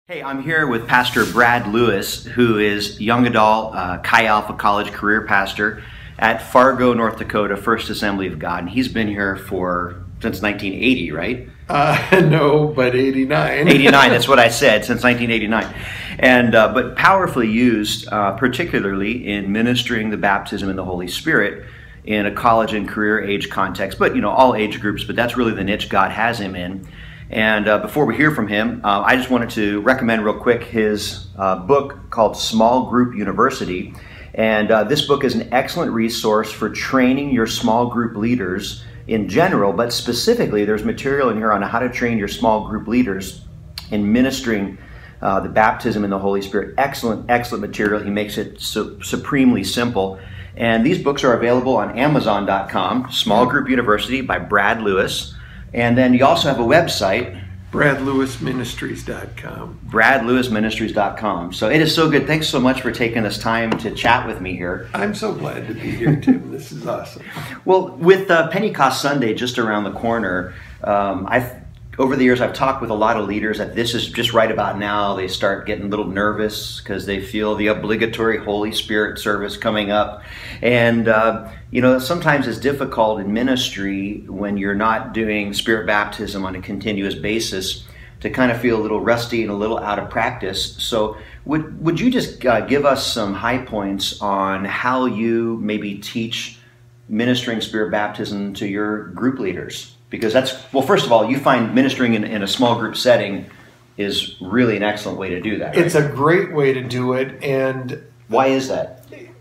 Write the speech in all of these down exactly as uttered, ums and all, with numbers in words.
Hey, I'm here with Pastor Brad Lewis, who is young adult uh, Chi Alpha College career pastor at Fargo, North Dakota, First Assembly of God. And he's been here for since nineteen eighty, right? Uh, no, but eighty-nine. eighty-nine, that's what I said, since nineteen eighty-nine. And, uh, but powerfully used, uh, particularly in ministering the baptism in the Holy Spirit in a college and career age context, but you know, all age groups, but that's really the niche God has him in. And uh, before we hear from him, uh, I just wanted to recommend real quick his uh, book called Small Group University. And uh, this book is an excellent resource for training your small group leaders in general, but specifically there's material in here on how to train your small group leaders in ministering uh, the baptism in the Holy Spirit. Excellent, excellent material. He makes it su supremely simple. And these books are available on Amazon dot com, Small Group University by Brad Lewis. And then you also have a website, Brad Lewis Ministries dot com. Brad Lewis Ministries dot com. So it is so good. Thanks so much for taking this time to chat with me here. I'm so glad to be here, Tim. This is awesome. Well, with uh, Pentecost Sunday just around the corner, um, I've over the years I've talked with a lot of leaders that this is just right about now. They start getting a little nervous because they feel the obligatory Holy Spirit service coming up. And, uh, you know, sometimes it's difficult in ministry when you're not doing Spirit baptism on a continuous basis to kind of feel a little rusty and a little out of practice. So would, would you just uh, give us some high points on how you maybe teach ministering Spirit baptism to your group leaders? Because that's, well, first of all, you find ministering in, in a small group setting is really an excellent way to do that, right? It's a great way to do it. And why is that?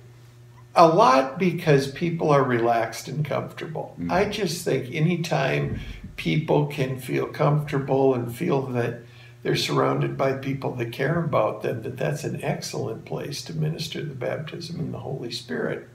A lot because people are relaxed and comfortable. Mm-hmm. I just think anytime people can feel comfortable and feel that they're surrounded by people that care about them, that that's an excellent place to minister the baptism in the Holy Spirit.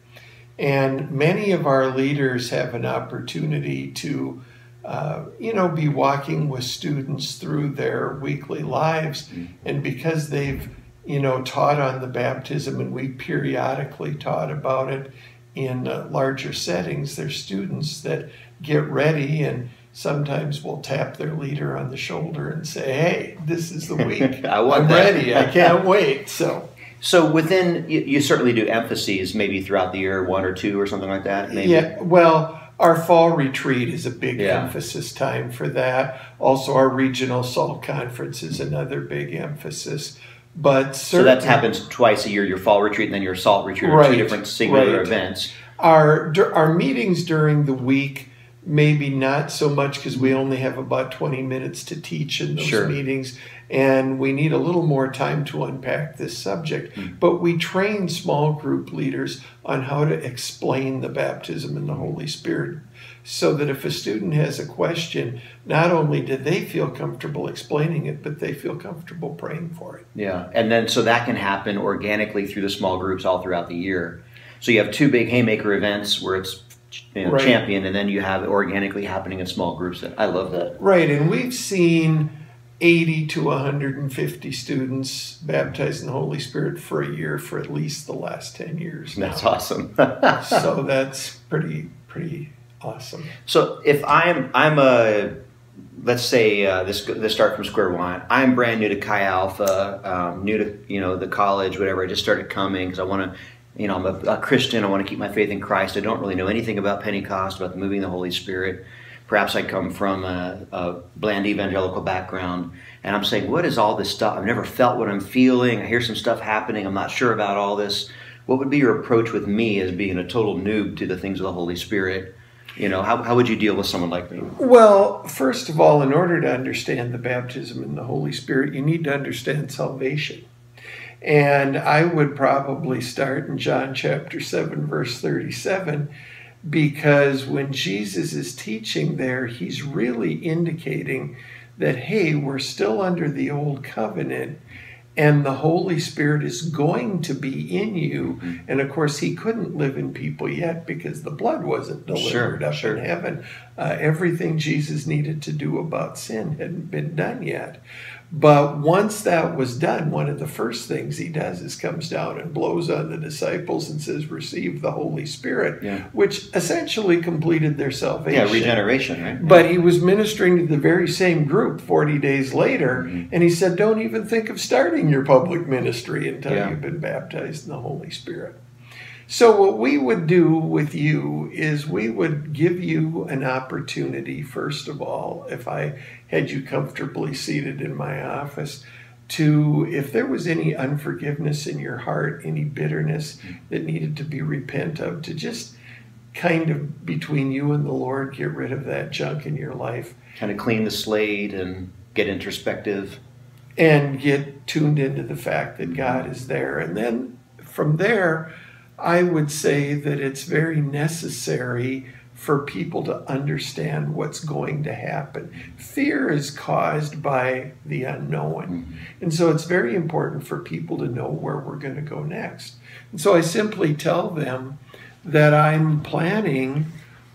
And many of our leaders have an opportunity to Uh, you know, be walking with students through their weekly lives. And because they've, you know, taught on the baptism and we periodically taught about it in uh, larger settings, there's students that get ready and sometimes will tap their leader on the shoulder and say, hey, this is the week. I want I'm that. ready. I can't wait. So, so within, you, you certainly do emphases maybe throughout the year, one or two or something like that? Maybe. Yeah, well, our fall retreat is a big yeah. emphasis time for that. Also, our regional SALT conference is another big emphasis. But so that happens twice a year, your fall retreat and then your SALT retreat, right, are two different singular right. events. Our, our meetings during the week, maybe not so much because we only have about twenty minutes to teach in those sure. meetings. And we need a little more time to unpack this subject. Mm-hmm. But we train small group leaders on how to explain the baptism in the Holy Spirit so that if a student has a question, not only do they feel comfortable explaining it, but they feel comfortable praying for it. Yeah, and then so that can happen organically through the small groups all throughout the year. So you have two big Haymaker events where it's you know, right. championed, and then you have it organically happening in small groups. I love that. Right, and we've seen eighty to one hundred fifty students baptized in the Holy Spirit for a year for at least the last ten years now. That's awesome. So that's pretty, pretty awesome. So if I'm, I'm a, let's say uh, this, this start from square one. I'm brand new to Chi Alpha, um, new to, you know, the college, whatever. I just started coming because I want to, you know, I'm a, a Christian. I want to keep my faith in Christ. I don't really know anything about Pentecost, about the moving of the Holy Spirit. Perhaps I come from a, a bland evangelical background, and I'm saying, what is all this stuff? I've never felt what I'm feeling. I hear some stuff happening. I'm not sure about all this. What would be your approach with me as being a total noob to the things of the Holy Spirit? You know, how, how would you deal with someone like me? Well, first of all, in order to understand the baptism in the Holy Spirit, you need to understand salvation. And I would probably start in John chapter seven, verse thirty-seven, because when Jesus is teaching there, he's really indicating that, hey, we're still under the old covenant and the Holy Spirit is going to be in you. Mm-hmm. And of course, he couldn't live in people yet because the blood wasn't delivered sure, up sure. in heaven. Uh, everything Jesus needed to do about sin hadn't been done yet. But once that was done, one of the first things he does is comes down and blows on the disciples and says, receive the Holy Spirit, Yeah. which essentially completed their salvation. Yeah, regeneration, right? But he was ministering to the very same group forty days later, Mm-hmm. and he said, don't even think of starting your public ministry until Yeah. you've been baptized in the Holy Spirit. So what we would do with you is we would give you an opportunity, first of all, if I had you comfortably seated in my office, to, if there was any unforgiveness in your heart, any bitterness that needed to be repent of, to just kind of between you and the Lord, get rid of that junk in your life. Kind of clean the slate and get introspective. And get tuned into the fact that God is there. And then from there, I would say that it's very necessary for people to understand what's going to happen. Fear is caused by the unknown. Mm-hmm. And so it's very important for people to know where we're going to go next. And so I simply tell them that I'm planning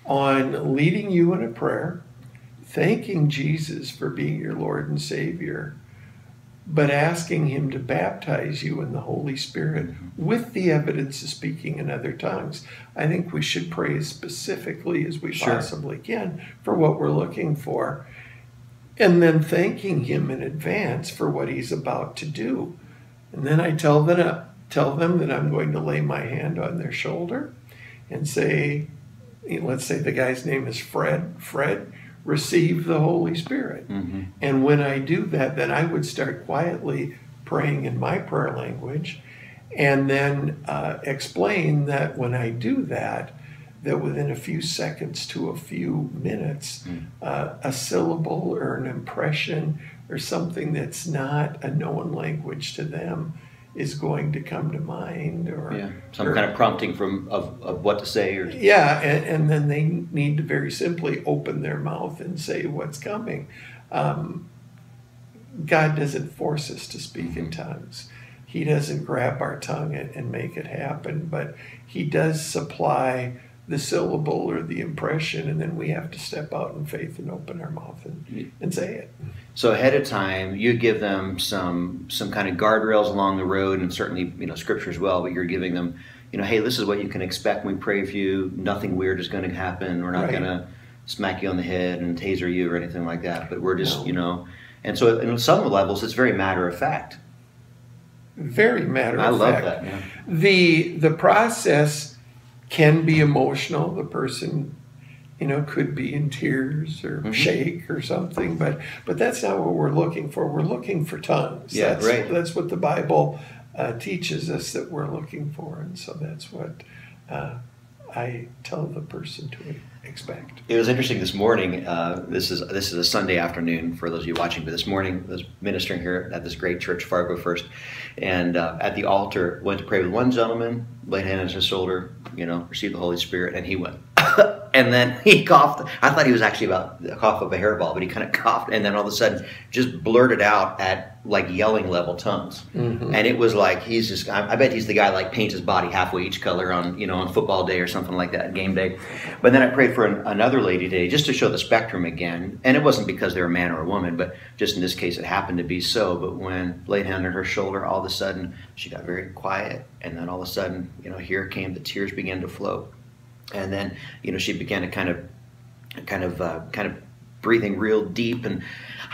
on leading you in a prayer, thanking Jesus for being your Lord and Savior, but asking him to baptize you in the Holy Spirit with the evidence of speaking in other tongues. I think we should pray as specifically as we Sure. possibly can for what we're looking for, and then thanking him in advance for what he's about to do. And then I tell them, tell them that I'm going to lay my hand on their shoulder and say, let's say the guy's name is Fred. Fred, receive the Holy Spirit. Mm-hmm. And when I do that, then I would start quietly praying in my prayer language, and then uh, explain that when I do that, that within a few seconds to a few minutes, Mm. uh, a syllable or an impression or something that's not a known language to them is going to come to mind, or Yeah, some or- kind of prompting from of, of what to say, or yeah, and, and then they need to very simply open their mouth and say what's coming. Um, God doesn't force us to speak in tongues. He doesn't grab our tongue and, and make it happen, but he does supply the syllable or the impression, and then we have to step out in faith and open our mouth and, and say it. So ahead of time, you give them some some kind of guardrails along the road, and certainly, you know, scripture as well. But you're giving them, you know, hey, this is what you can expect when we pray for you. Nothing weird is going to happen. We're not Right. going to smack you on the head and taser you or anything like that. But we're just, No. you know, and so on some levels, it's very matter of fact. Very matter I of love fact. that. Yeah. The the process can be emotional. The person, you know, could be in tears or Mhm. shake or something, but but that's not what we're looking for. We're looking for tongues. Yeah, that's, right. That's what the Bible uh, teaches us that we're looking for, and so that's what uh, I tell the person to expect. It was interesting this morning. Uh, this is this is a Sunday afternoon for those of you watching. But this morning, I was ministering here at this great church, Fargo First, and uh, at the altar, went to pray with one gentleman, laid hand on his shoulder, you know, received the Holy Spirit, and he went, and then he coughed. I thought he was actually about the cough of a hairball, but he kind of coughed, and then all of a sudden, just blurted out at like yelling level tongues, Mhm. and it was like he's just. I, I bet he's the guy like paints his body halfway each color on you know on football day or something like that, game day. But then I prayed for an, another lady today just to show the spectrum again, and it wasn't because they're a man or a woman, but just in this case it happened to be so. But when laid hand on her shoulder, all of a sudden she got very quiet, and then all of a sudden, you know, here came the tears began to flow, and then you know she began to kind of, kind of, uh, kind of breathing real deep, and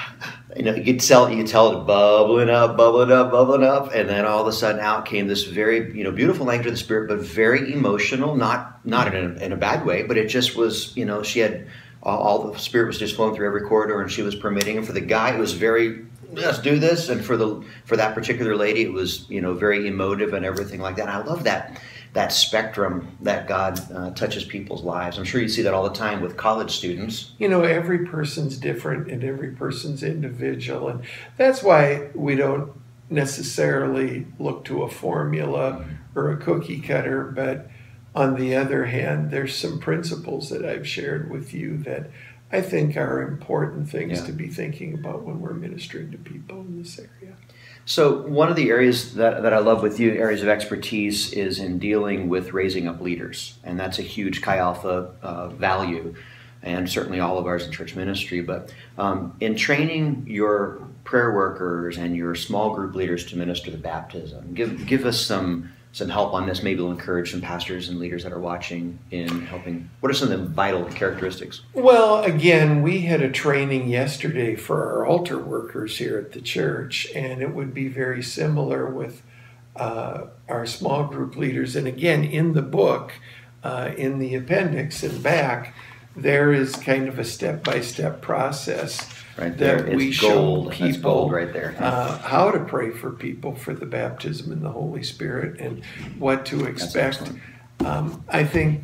you know you could tell you could tell it bubbling up, bubbling up, bubbling up, and then all of a sudden out came this very you know beautiful language of the Spirit, but very emotional, not not in a, in a bad way, but it just was you know she had all, all the Spirit was just flowing through every corridor, and she was permitting. And for the guy, it was very let's do this, and for the for that particular lady, it was you know very emotive and everything like that. And I love that that spectrum that God uh, touches people's lives. I'm sure you see that all the time with college students. You know, every person's different and every person's individual, and that's why we don't necessarily look to a formula or a cookie cutter. But on the other hand, there's some principles that I've shared with you that I think are important things Yeah. to be thinking about when we're ministering to people in this area. So one of the areas that, that I love with you, areas of expertise, is in dealing with raising up leaders. And that's a huge Chi Alpha uh, value. and certainly all of ours in church ministry. But um, in training your prayer workers and your small group leaders to minister the baptism, give give us some some help on this. Maybe we'll encourage some pastors and leaders that are watching in helping. What are some of the vital characteristics? Well, again, we had a training yesterday for our altar workers here at the church, and it would be very similar with uh, our small group leaders. And again, in the book, uh, in the appendix and back, there is kind of a step-by-step process right there. that It's we gold. show That's people gold right there. uh, how to pray for people for the baptism in the Holy Spirit and what to expect. Um, I think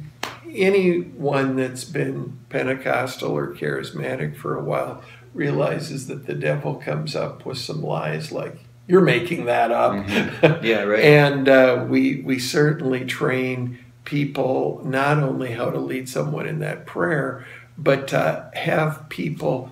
anyone that's been Pentecostal or charismatic for a while realizes that the devil comes up with some lies like, you're making that up. Mm-hmm. Yeah, right. And uh, we, we certainly train people not only how to lead someone in that prayer, but to have people,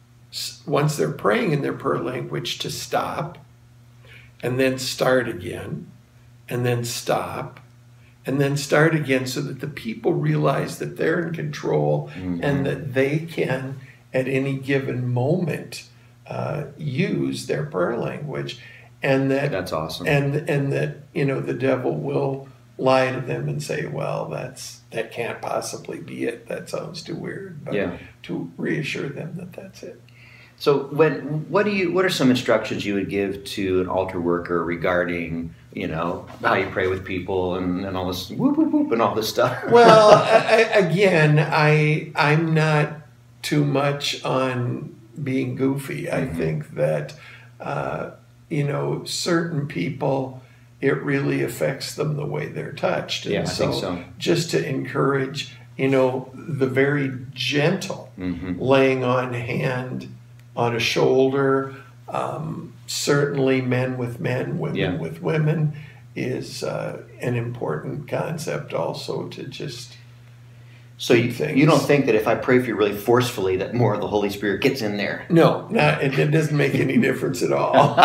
once they're praying in their prayer language, to stop and then start again and then stop and then start again, so that the people realize that they're in control mm-hmm. and that they can at any given moment uh, use their prayer language, and that that's awesome. And and that, you know, the devil will lie to them and say, well, that's that can't possibly be it. That sounds too weird. But yeah. to reassure them that that's it. So when what do you what are some instructions you would give to an altar worker regarding, you know, how you pray with people and, and all this whoop whoop whoop and all this stuff? Well, I, again, I I'm not too much on being goofy. I mm-hmm. think that uh, you know, certain people, it really affects them the way they're touched. And yeah, I so, think so. Just to encourage, you know, the very gentle mm-hmm. laying on hand on a shoulder, um, certainly men with men, women yeah. with women, is uh, an important concept also to just So you, you don't think that if I pray for you really forcefully that more of the Holy Spirit gets in there? No, not, it, it doesn't make any difference at all.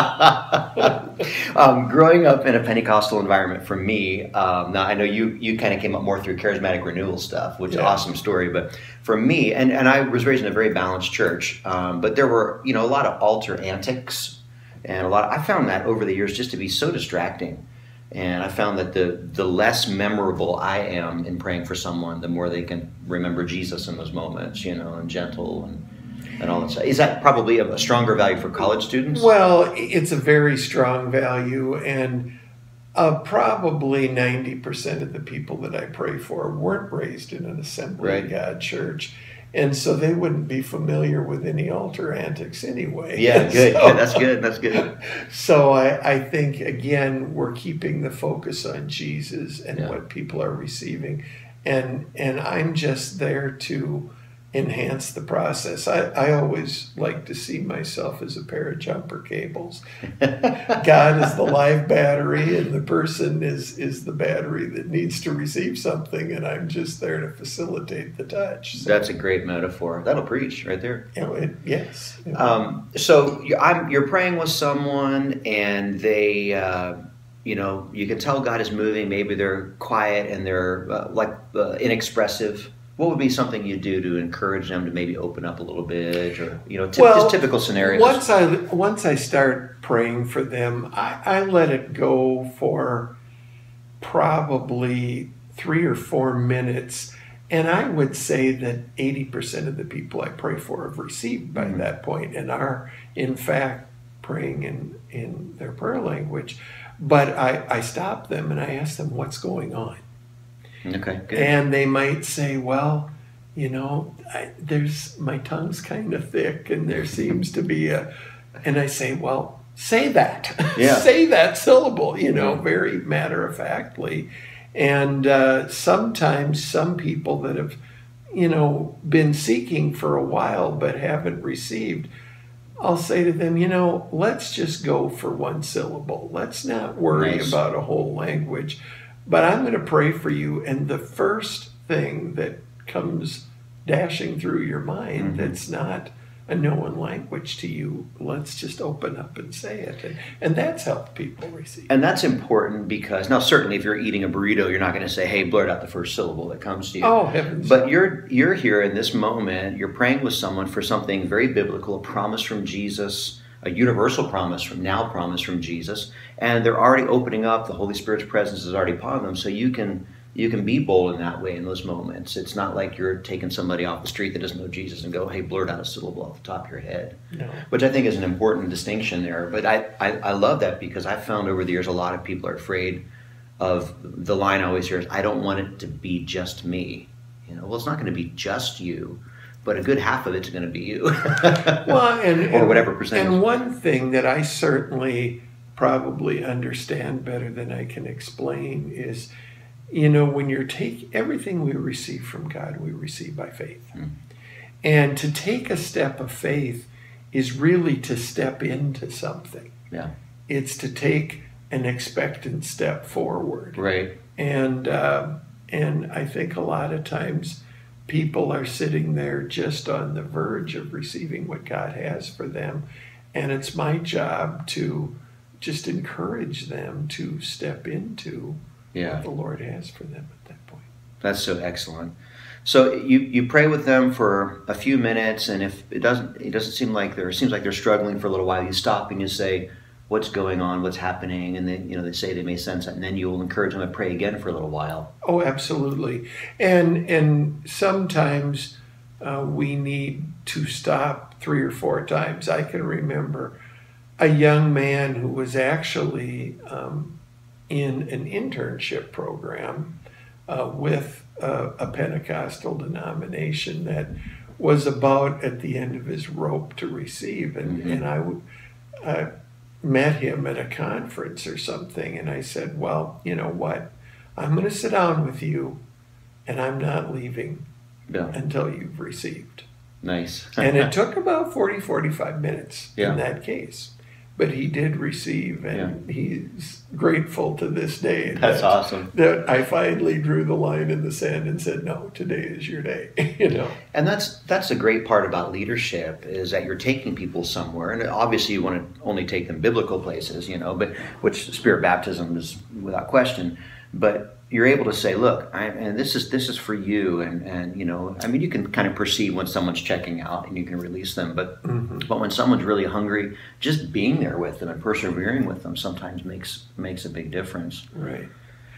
um, growing up in a Pentecostal environment for me, um, now I know you, you kind of came up more through charismatic renewal stuff, which yeah. is an awesome story. But for me, and, and I was raised in a very balanced church, um, but there were, you know, a lot of altar antics, and a lot of, I found that over the years just to be so distracting. And I found that the, the less memorable I am in praying for someone, the more they can remember Jesus in those moments, you know, and gentle and, and all that stuff. Is that probably a, a stronger value for college students? Well, it's a very strong value, and uh, probably ninety percent of the people that I pray for weren't raised in an Assembly right. of God church. And so they wouldn't be familiar with any altar antics anyway. Yeah, good. So, good. That's good. That's good. So I, I think, again, we're keeping the focus on Jesus and yeah. what people are receiving. And and I'm just there to enhance the process. I, I always like to see myself as a pair of jumper cables. God is the live battery, and the person is, is the battery that needs to receive something, and I'm just there to facilitate the touch. So, that's a great metaphor. That'll preach right there. You know, it, yes. You know. Um, so you, I'm, you're praying with someone, and they... Uh, you know, you can tell God is moving. Maybe they're quiet and they're uh, like uh, inexpressive. What would be something you do to encourage them to maybe open up a little bit, or you know, t- well, just typical scenarios? Once I once I start praying for them, I, I let it go for probably three or four minutes, and I would say that eighty percent of the people I pray for have received by mm-hmm. that point and are in fact praying in in their prayer language. But I, I stop them and I ask them what's going on. Okay, good. And they might say, well, you know, I, there's my tongue's kind of thick and there seems to be a, and I say, well, say that. Yeah. Say that syllable, you know, very matter-of-factly. And uh, sometimes some people that have, you know, been seeking for a while but haven't received, I'll say to them, you know, let's just go for one syllable. Let's not worry nice. about a whole language. But I'm going to pray for you, and the first thing that comes dashing through your mind mm-hmm. that's not a known language to you, let's just open up and say it. And, and that's helped people receive. And that's important because, now certainly if you're eating a burrito, you're not going to say, hey, blurt out the first syllable that comes to you. Oh, heavens. But you're, you're here in this moment, you're praying with someone for something very biblical, a promise from Jesus, a universal promise from now promise from Jesus, and they're already opening up, the Holy Spirit's presence is already upon them, so you can you can be bold in that way in those moments. It's not like you're taking somebody off the street that doesn't know Jesus and go, hey, blurt out a syllable off the top of your head. No. Which I think is an important distinction there. But I, I, I love that because I've found over the years a lot of people are afraid of the line I always hear is, I don't want it to be just me. You know, well, it's not going to be just you, but a good half of it's going to be you. Well, and, or whatever percentage. And one thing that I certainly probably understand better than I can explain is, you know, when you're take everything we receive from God, we receive by faith. Mm. And to take a step of faith is really to step into something. Yeah. It's to take an expectant step forward. Right. And uh, and I think a lot of times people are sitting there just on the verge of receiving what God has for them. And it's my job to just encourage them to step into yeah. what the Lord has for them at that point. That's so excellent. So you, you pray with them for a few minutes, and if it doesn't it doesn't seem like they're it seems like they're struggling for a little while, you stop and you say, what's going on, what's happening, and then you know they say they may sense it, and then you'll encourage them to pray again for a little while. Oh, absolutely. And and sometimes uh, we need to stop three or four times. I can remember a young man who was actually um, in an internship program uh, with a, a Pentecostal denomination that was about at the end of his rope to receive. And, mm-hmm. and I would, uh, met him at a conference or something, and I said, well, you know what? I'm going to sit down with you, and I'm not leaving yeah. until you've received. Nice. And it took about forty, forty-five minutes yeah. in that case. But he did receive, and yeah. he's grateful to this day. That's that, awesome. That I finally drew the line in the sand and said, no, today is your day. You know. And that's that's a great part about leadership, is that you're taking people somewhere. And obviously you want to only take them biblical places, you know, but which spirit baptism is without question. But you're able to say, look, I, and this is this is for you, and, and you know, I mean, you can kind of perceive when someone's checking out, and you can release them. But mm-hmm. but when someone's really hungry, just being there with them and persevering with them sometimes makes makes a big difference. Right.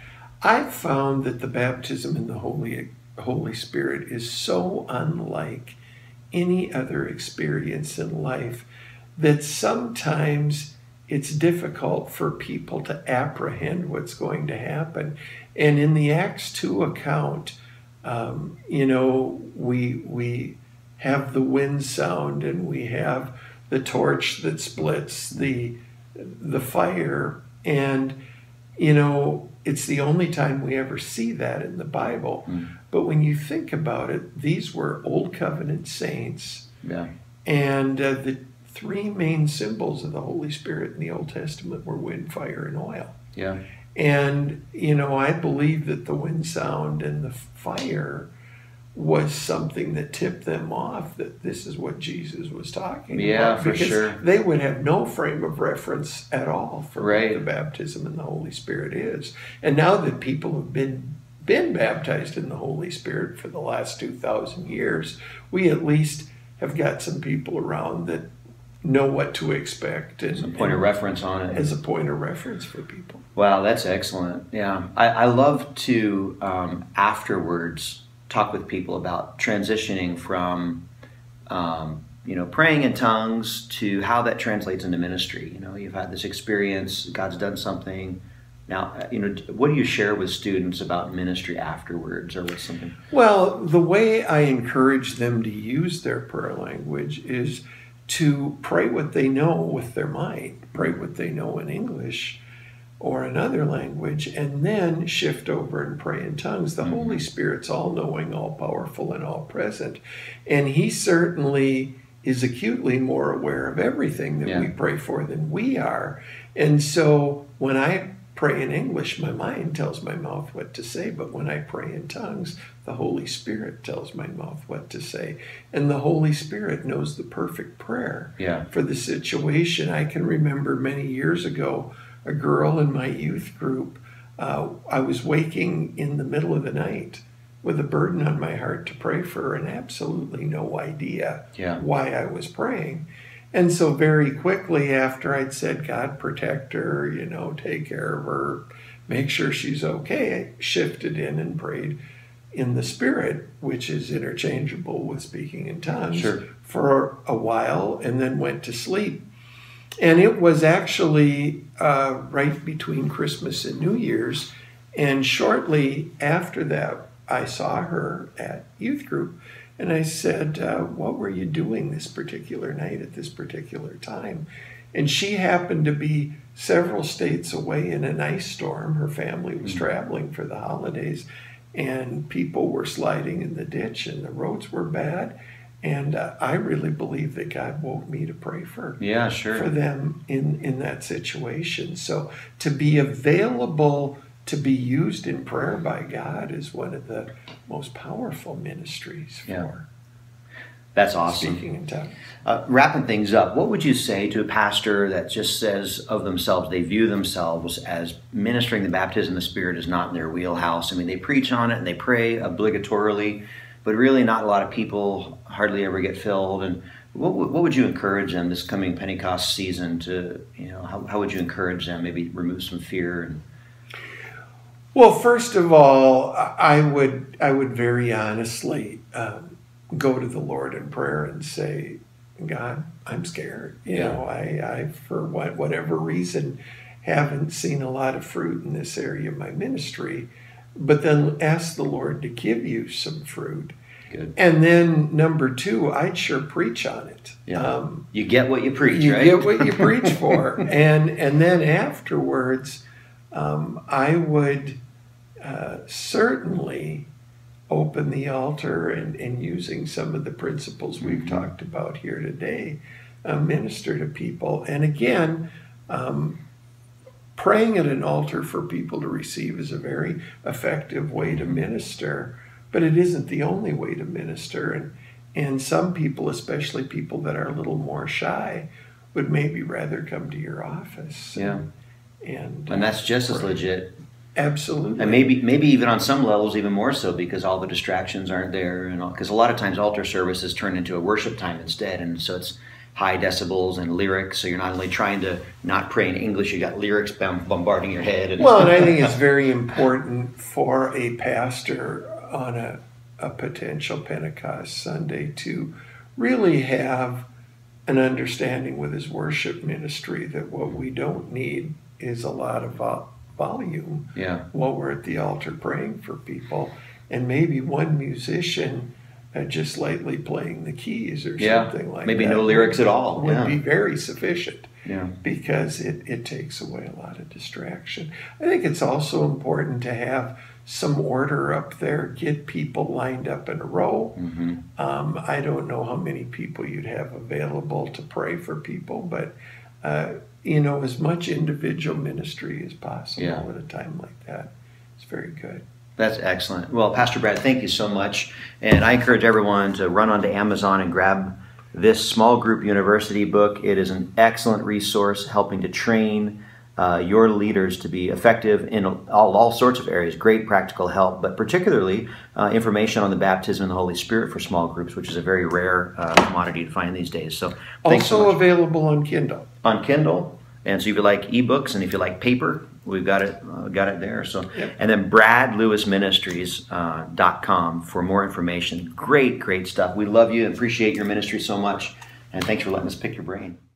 I've found that the baptism in the Holy Holy Spirit is so unlike any other experience in life that sometimes it's difficult for people to apprehend what's going to happen. And in the Acts two account, um, you know, we we have the wind sound, and we have the torch that splits the the fire, and you know, it's the only time we ever see that in the Bible. Mm. But when you think about it, these were Old Covenant saints, yeah, and uh, the three main symbols of the Holy Spirit in the Old Testament were wind, fire, and oil. Yeah. And, you know, I believe that the wind sound and the fire was something that tipped them off that this is what Jesus was talking yeah, about. For because sure. They would have no frame of reference at all for right. what the baptism in the Holy Spirit is. And now that people have been been baptized in the Holy Spirit for the last two thousand years, we at least have got some people around that know what to expect. And, as a point of reference on it. As a point of reference for people. Wow, that's excellent. Yeah. I, I love to, um, afterwards, talk with people about transitioning from, um, you know, praying in tongues to how that translates into ministry. You know, you've had this experience, God's done something. Now, you know, what do you share with students about ministry afterwards, or what's something? Well, the way I encourage them to use their prayer language is to pray what they know with their mind, pray what they know in English or another language, and then shift over and pray in tongues. The mm-hmm. Holy Spirit's all-knowing, all-powerful, and all-present, and he certainly is acutely more aware of everything that yeah. we pray for than we are. And so when I pray in English, my mind tells my mouth what to say, but when I pray in tongues, the Holy Spirit tells my mouth what to say. And the Holy Spirit knows the perfect prayer Yeah. for the situation. I can remember many years ago, a girl in my youth group, uh, I was waking in the middle of the night with a burden on my heart to pray for her and absolutely no idea Yeah. why I was praying. And so very quickly after I'd said, God, protect her, you know, take care of her, make sure she's okay, I shifted in and prayed in the Spirit, which is interchangeable with speaking in tongues, Sure. for a while, and then went to sleep. And it was actually uh, right between Christmas and New Year's. And shortly after that, I saw her at youth group. And I said, uh, what were you doing this particular night at this particular time? And she happened to be several states away in an ice storm. Her family was traveling for the holidays, and people were sliding in the ditch, and the roads were bad. And uh, I really believe that God woke me to pray for, Yeah, sure. for them in, in that situation. So to be available to be used in prayer by God is one of the most powerful ministries for Yeah. That's awesome. speaking in tongues. Uh, wrapping things up, what would you say to a pastor that just says of themselves, they view themselves as ministering the baptism of the Spirit is not in their wheelhouse? I mean, they preach on it and they pray obligatorily, but really not a lot of people hardly ever get filled. And what, would- what would you encourage them this coming Pentecost season to, you know, how, how would you encourage them, maybe remove some fear? And Well, first of all, I would I would very honestly um, go to the Lord in prayer and say, God, I'm scared. You Yeah. know, I, I for what, whatever reason, haven't seen a lot of fruit in this area of my ministry. But then ask the Lord to give you some fruit. Good. And then number two, I'd sure preach on it. Yeah. Um, You get what you preach, you right? get what you preach for. And and then afterwards, um, I would uh, certainly open the altar and, and using some of the principles we've Mhm. talked about here today, uh, minister to people. And again, um, praying at an altar for people to receive is a very effective way to minister, but it isn't the only way to minister. And, and some people, especially people that are a little more shy, would maybe rather come to your office. Yeah. And, And that's just as pray. legit. Absolutely. And maybe, maybe even on some levels, even more so, because all the distractions aren't there, and because a lot of times altar services turn into a worship time instead, and so it's high decibels and lyrics. So you're not only trying to not pray in English, you got lyrics bom- bombarding your head. And Well, and I think it's very important for a pastor on a, a potential Pentecost Sunday to really have an understanding with his worship ministry that what we don't need is a lot of vo- volume yeah, while we're at the altar praying for people, and maybe one musician uh, just lightly playing the keys or yeah, something like maybe that. no lyrics at all. Would Yeah, be very sufficient, yeah, because it, it takes away a lot of distraction. I think it's also important to have some order up there, get people lined up in a row. hmm Um, I don't know how many people you'd have available to pray for people, but uh, you know, as much individual ministry as possible Yeah. at a time like that is very good. That's excellent. Well, Pastor Brad, thank you so much. And I encourage everyone to run onto Amazon and grab this Small Group University book. It is an excellent resource helping to train uh, your leaders to be effective in all, all sorts of areas. Great practical help, but particularly uh, information on the baptism in the Holy Spirit for small groups, which is a very rare uh, commodity to find these days. So thanks so Also much. available on Kindle. On Kindle. And so if you like ebooks and if you like paper, we've got it uh, got it there. So Yep. and then brad lewis ministries dot com for more information. Great, great stuff. We love you and appreciate your ministry so much. And thanks for letting us pick your brain.